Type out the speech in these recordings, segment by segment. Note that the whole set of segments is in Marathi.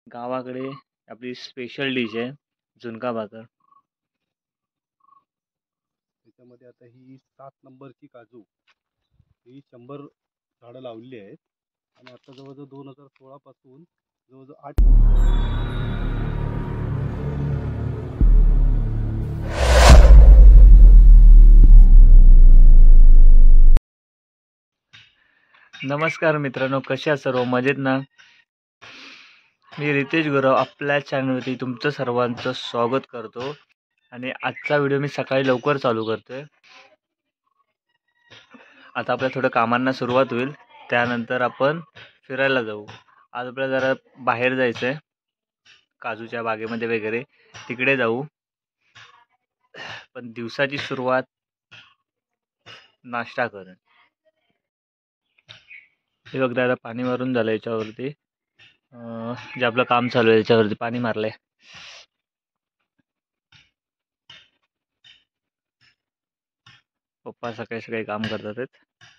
गावाकडे आपली स्पेशल डिश आहे झुणका भाकर. त्याच्यामध्ये आता ही 7 नंबरची काजू ही 100 झाडं लावलेली आहेत आणि आता जवळजवळ 2016 पासून जवळजवळ 8. नमस्कार मित्रांनो, कसे आहात सर्व? मजेत ना? मी रितेश गुरव आपल्या चॅनलवरती तुमचं सर्वांचं स्वागत करतो. आणि आजचा व्हिडिओ मी सकाळी लवकर चालू करतोय. आता आपल्या थोड्या कामांना सुरुवात होईल, त्यानंतर आपण फिरायला जाऊ. आज आपल्याला जरा बाहेर जायचं आहे, काजूच्या बागेमध्ये वगैरे तिकडे जाऊ. पण दिवसाची सुरुवात नाश्ता करून. हे बघता आता पाणी मारून झालं याच्यावरती, जे आपलं काम चालू आहे याच्यावरती पाणी मारलंय. पप्पा सकाळी सकाळी काम करतात आहेत.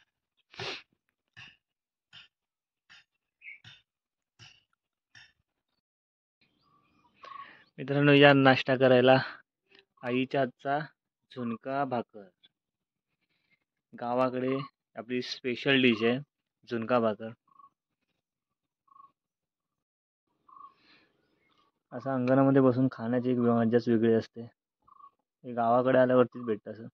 मित्रांनो, या नाश्ता करायला आईच्या हातचा झुणका भाकर. गावाकडे आपली स्पेशल डिश आहे झुणका भाकर. असं अंगणामध्ये बसून खाण्याची एक मजाच वेगळी असते. हे गावाकडे आल्यावरतीच भेटतं असं.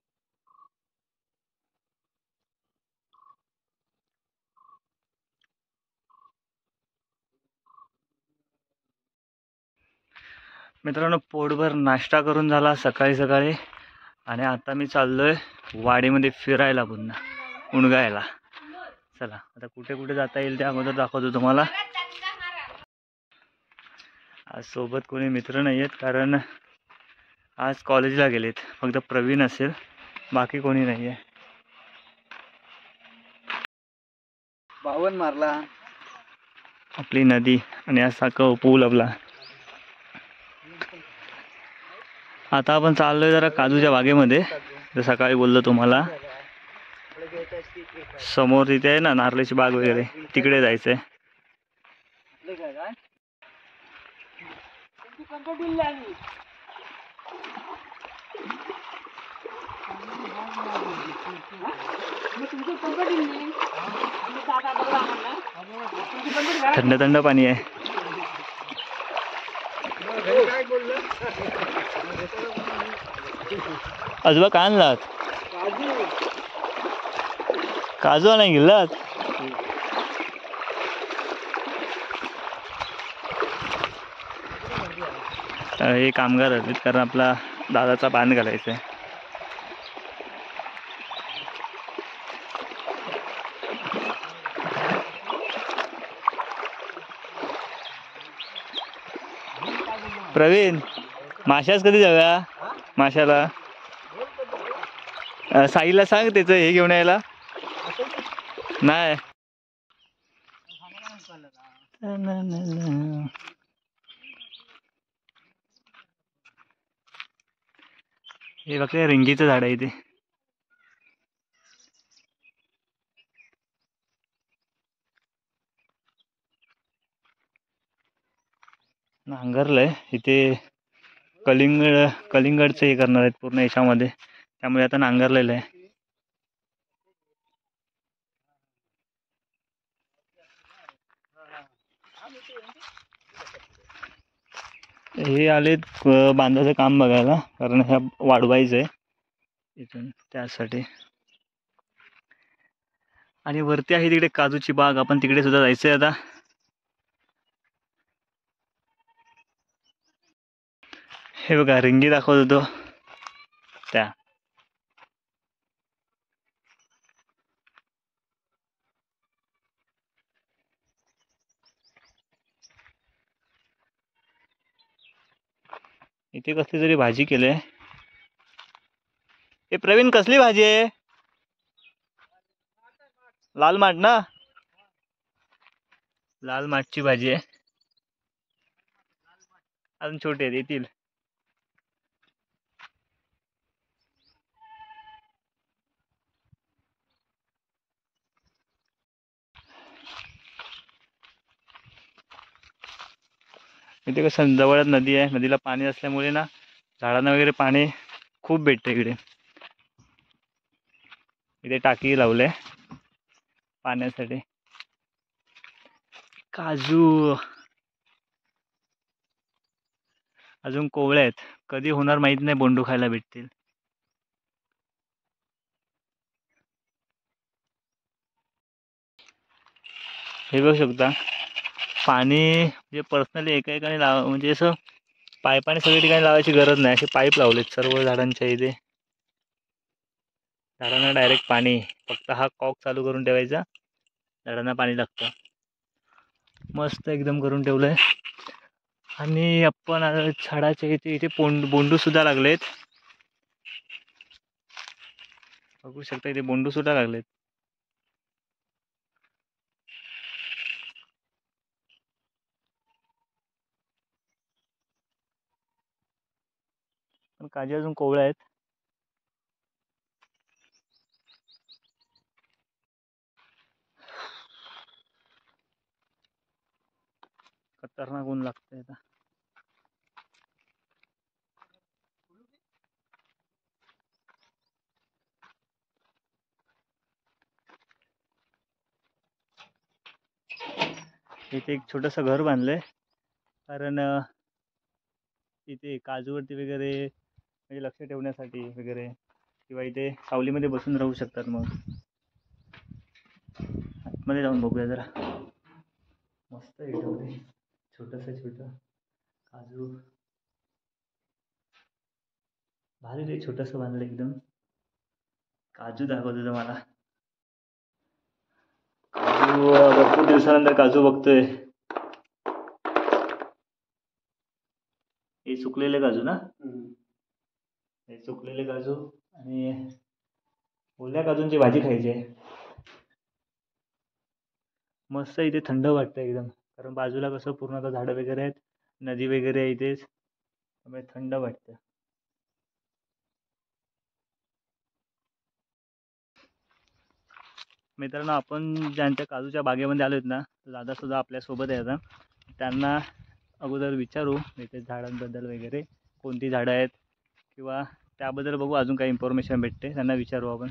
मित्रांनो, पोटभर नाश्ता करून झाला सकाळी सकाळी, आणि आता मी चाललोय वाडीमध्ये फिरायला, पुन्हा उणगायला. चला आता कुठे कुठे जाता येईल त्या अगोदर दाखवतो तुम्हाला. आज सोबत कोणी मित्र नाही आहेत, कारण आज कॉलेजला गेलेत. फक्त प्रवीण असेल, बाकी कोणी नाही आहे. बावन मारला आपली नदी आणि असा पूल आपला. आता आपण चाललोय जरा काजूच्या बागेमध्ये. जर सकाळी बोललो तुम्हाला, समोर तिथे आहे ना नारळीची बाग वगैरे, तिकडे जायचंय. थंड थंड पाणी आहे. आजोबा काय आणलात? काजू नाही गेलात? हे कामगार आहेत, कारण आपला दादाचा बांध घालायचा आहे. प्रवीण, माशाच कधी जाऊया? माशाला साईला सांग त्याचं हे घेऊन यायला. नाही हे बघते, रिंगीचं झाड आहे इथे. नांगरलंय इथे. कलिंगडचं हे करणार आहेत पूर्ण याच्यामध्ये, त्यामुळे आता नांगरलेलं आहे. हे आलेत बांधाचं काम बघायला, कारण ह्या वाढवायचं आहे इथून, त्यासाठी. आणि वरती आहे तिकडे काजूची बाग, आपण तिकडे सुद्धा जायचंय आता. हे बघा, रिंगी दाखवत होतो त्या. इथे कसली तरी भाजी केली. हे प्रवीण, कसली भाजी आहे? लाल माठ ना? लाल माठची भाजी आहे. अजून छोटे आहेत, येतील. इथे कसं जवळच नदी आहे, नदीला पाणी असल्यामुळे ना झाडांना वगैरे पाणी खूप भेटतं इकडे. इथे टाकी लावले पाण्यासाठी. काजू अजून कोवळे आहेत, कधी होणार माहित नाही बोंडू खायला भेटतील. हे बघू शकता पाणी म्हणजे पर्सनली एका एकाने म्हणजे असं पाईपाने सगळ्या ठिकाणी लावायची गरज नाही, असे पाईप लावलेत सर्व झाडांच्या इथे. झाडांना डायरेक्ट पाणी, फक्त हा कॉक चालू करून ठेवायचा, झाडांना पाणी लागतं. मस्त एकदम करून ठेवलंय. आणि आपण झाडाच्या इथे बोंडू सुद्धा लागलेत, बघू शकता इथे बोंडू सुद्धा लागलेत. पण काजी अजून कोवळ्या आहेत. खतरनाक ऊन लागतंय आता. इथे एक छोटंसं घर बांधलंय, कारण इथे काजूवरती वगैरे म्हणजे लक्ष ठेवण्यासाठी वगैरे, किंवा इथे सावलीमध्ये बसून राहू शकतात. मग आतमध्ये जाऊन बघूया जरा. मस्त एकदम छोटं काजू, भारी रे, छोटंसं बांधलं एकदम. काजू दाखवतो तुम्हाला. काजू भरपूर दिवसानंतर काजू बघतोय. हे सुकलेले काजू ना, हे सुकलेले काजू. आणि ओल्या काजूंची भाजी खायची आहे. मस्त इथे थंड वाटतं एकदम, कारण बाजूला कसं पूर्ण आता झाडं वगैरे आहेत, नदी वगैरे आहे इथेच, त्यामुळे थंड वाटतं. मित्रांनो, आपण ज्यांच्या काजूच्या बागेमध्ये आलो आहेत ना, दादा सुद्धा आपल्यासोबत आहे आता. त्यांना अगोदर विचारू इथे झाडांबद्दल वगैरे, कोणती झाडं आहेत, किंवा त्याबद्दल बघू अजून काही इन्फॉर्मेशन भेटते, त्यांना विचारू आपण.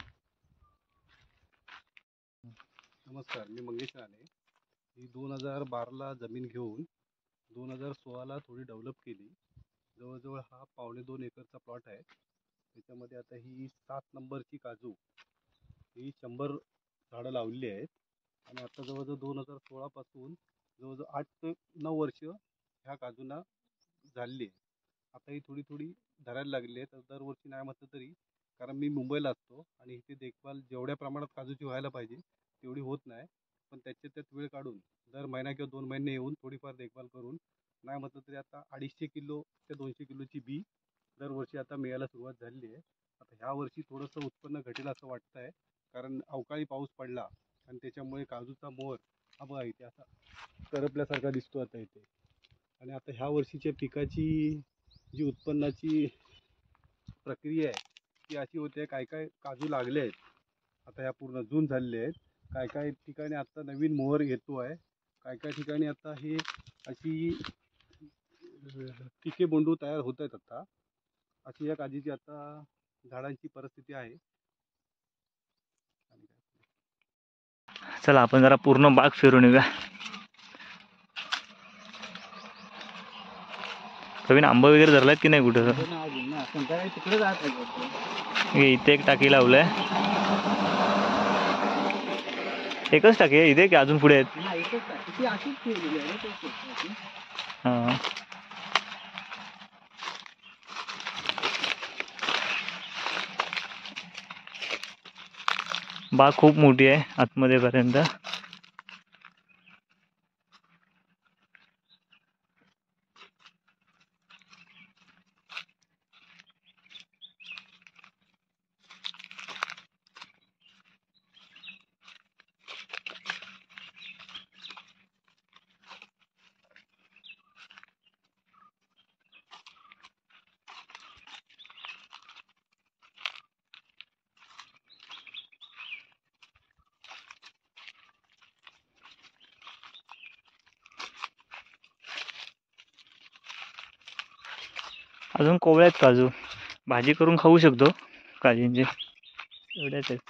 नमस्कार, मी मंगेश राणे. ही 2012ला जमीन घेऊन 2016ला थोडी डेव्हलप केली. जवळजवळ हा 2.25 एकरचा प्लॉट आहे. त्याच्यामध्ये आता ही 7 नंबरची काजू, ही 100 झाडं लावलेली आहेत. आणि आता जवळजवळ 2016पासून जवळजवळ 8 ते 9 वर्ष ह्या काजूंना झालेली आहे. आता ही थोडी थोडी धरायला लागली आहे. तर दरवर्षी नाही म्हटलं तरी, कारण मी मुंबईला असतो आणि इथे देखभाल जेवढ्या प्रमाणात काजूची व्हायला पाहिजे तेवढी होत नाही. पण त्यात वेळ काढून दर महिना किंवा 2 महिने येऊन थोडीफार देखभाल करून नाही म्हटलं तरी आता 250 किलो ते 200 किलोची बी दरवर्षी आता मिळायला सुरुवात झालेली आहे. आता ह्या वर्षी थोडंसं उत्पन्न घटेल असं वाटतं आहे, कारण अवकाळी पाऊस पडला आणि त्याच्यामुळे काजूचा मोहर हा बघा इथे असा करपल्यासारखा दिसतो आता इथे. आणि आता ह्या वर्षीच्या पिकाची जी उत्पन्नाची प्रक्रिया आहे ती अशी होते, काय काय काजू लागले आहेत आता, ह्या पूर्ण जून झालेले आहेत. काय काय ठिकाणी आता नवीन मोहर येतो आहे, काय काय ठिकाणी आता हे अशी पिके बोंडू तयार होत आहेत. आता अशी या काजीची आता झाडांची परिस्थिती आहे. चला आपण जरा पूर्ण बाग फिरून येऊया. नवीन आंबा वगैरे धरलायत की नाही कुठं? तिकडे जात इथे एक टाकी लावलंय. एकच टाकी आहे इथे की अजून पुढे आहेत? हां, बाग खूप मोठी आहे आतमध्ये पर्यंत. अजून कोवळ्या आहेत काजू. भाजी करून खाऊ शकतो काजींची. एवढ्याच आहेत.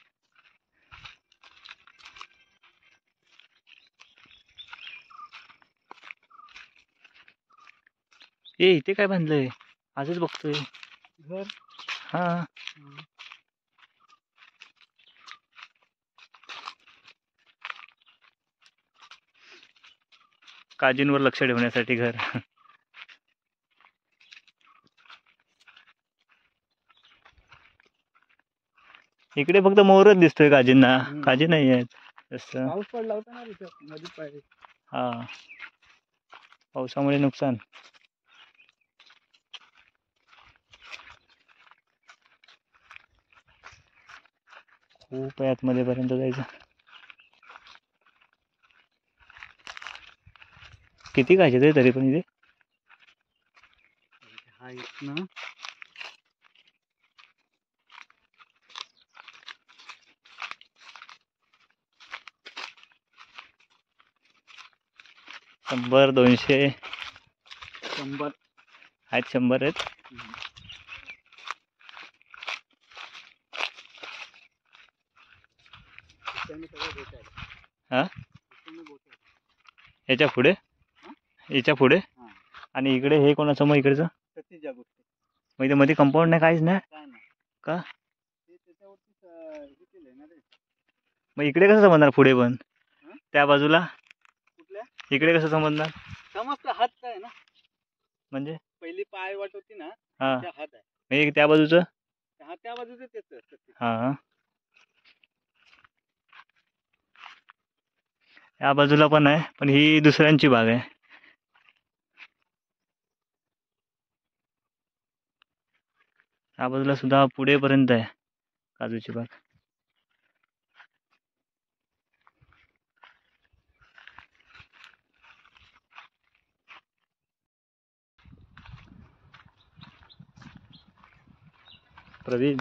ए इथे काय बांधलंय? आजच बघतोय. घर. हा काजींवर लक्ष ठेवण्यासाठी घर. इकडे फक्त मोहरच दिसतोय काजींना. काजी नाही आहेत तसं. पाऊस पडला होता ना तिथं नदीत पाहिजे. हा पावसामुळे नुकसान. खूप आहे आतमध्ये पर्यंत जायचं. किती काजी ते तरी पण इथे? हा इथनं शंभर 200 100. आहेत. 100 आहेत. इथं सगळं बोट आहे. हा इथं बोट आहे. याच्या पुढे याच्या पुढे हा. आणि इकडे हे कोणाचं मग इकडचं? सतीच्या गोष्टी मग इथे मध्ये कंपाऊंड नाही काहीच नाही काय नाही. का? ते त्याच्यावरतीच हे केलंय ना रे. मग इकडे कसं समजणार पुढे पण? हं? त्या बाजूला कुठल्या इकडे कसं समजणार? समजतं हात काय ना. म्हणजे पहिली पाय वाट होती ना हा त्या हात आहे. म्हणजे त्या बाजूचं. हा त्या बाजूचं तेच सती. हा या बाजूला पण आहे पण ही दुसऱ्यांची बाग आहे. या बाजूला सुद्धा पुढे पर्यंत आहे काजूची बाग. प्रवीण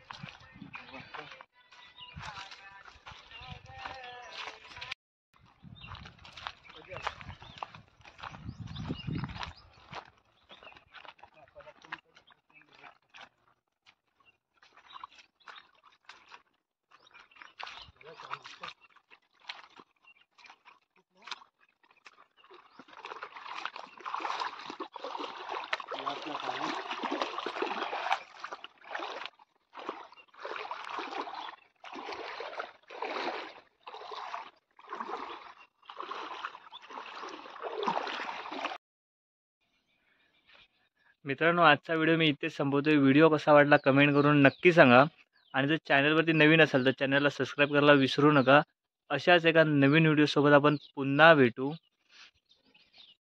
मित्रांनो आजचा व्हिडिओ मी इथेच संपवतोय. व्हिडिओ कसा वाटला कमेंट करून नक्की सांगा. आणि जर चॅनलवरती नवीन असाल तर चॅनलला सबस्क्राईब करायला विसरू नका. अशाच एका नवीन व्हिडिओसोबत आपण पुन्हा भेटू.